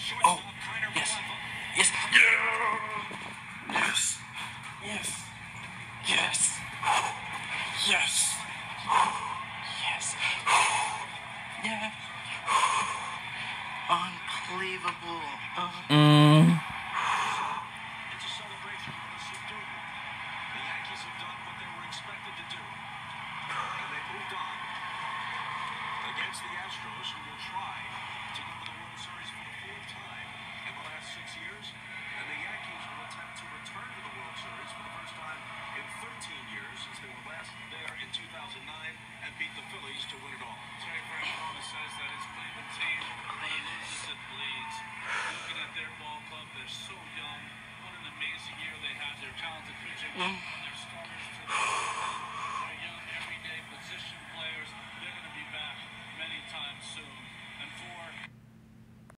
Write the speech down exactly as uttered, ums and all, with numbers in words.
Oh, yes. Yes. Yes. Yes. Yes. Yes. Yes. Yeah. Unbelievable. Uh, Mm. It's a celebration for the Superdome. The Yankees have done what they were expected to do. And they moved on against the Astros, who will try to go to the World Series for the fourth time in the last six years. And the Yankees will attempt to return to the World Series for the first time in thirteen years since they were last there in two thousand nine and beat the Phillies to win it all. Terry Francona always says that his Cleveland team, when it loses, it bleeds. Looking at their ball club, they're so young. What an amazing year they had. They're talented pitching.